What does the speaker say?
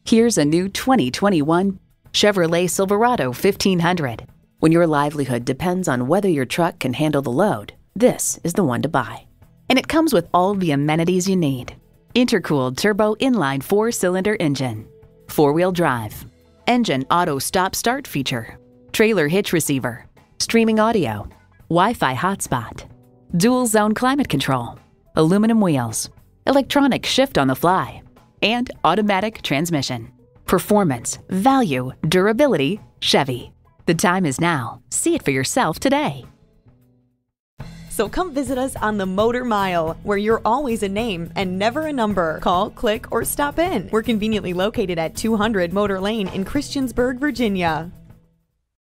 Here's a new 2021 Chevrolet Silverado 1500. When your livelihood depends on whether your truck can handle the load, this is the one to buy. And it comes with all the amenities you need. Intercooled turbo inline 4-cylinder engine, 4-wheel drive, engine auto stop-start feature, trailer hitch receiver, streaming audio, Wi-Fi hotspot, dual zone climate control, aluminum wheels, electronic shift on the fly, and automatic transmission. Performance, value, durability, Chevy. The time is now. See it for yourself today. So come visit us on the Motor Mile, where you're always a name and never a number. Call, click, or stop in. We're conveniently located at 200 Motor Lane in Christiansburg, Virginia.